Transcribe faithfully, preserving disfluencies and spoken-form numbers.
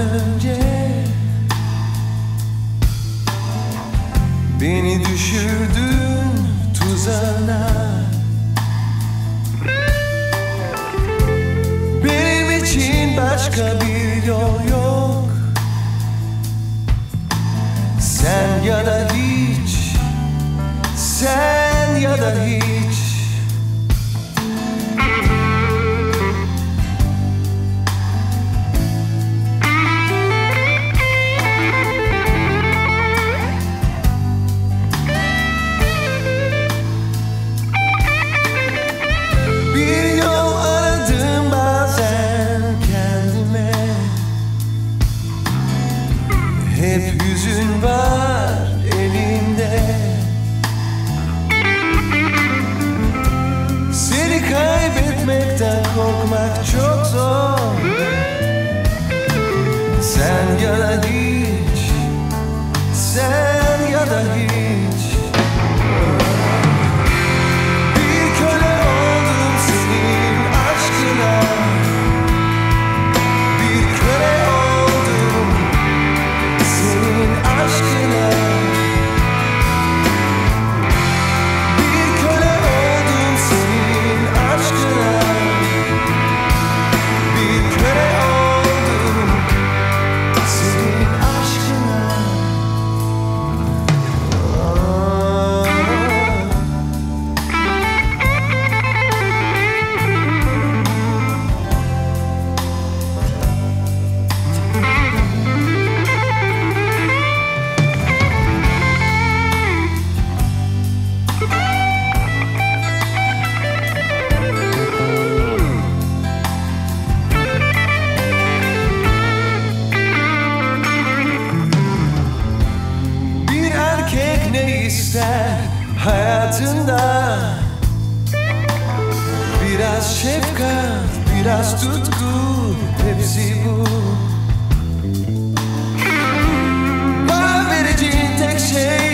önce beni düşürdün tuzağına. Benim için başka bir yol yok. Sen ya da hiç, sen ya da hiç. Bir yol aradım bazen kendime. Hep yüzün var elimde. Seni kaybetmekten korkmak çok zor. Sen ya da hiç, sen ya da hiç. Bir köle oldum senin aşkına. Bir köle oldum senin aşkına. Bir köle oldum senin aşkına. Bir köle oldum senin aşkına. Bir erkek ne ister hayatında? Biraz şefkat, biraz tutku, hepsi bu. Bana vereceğin tek şey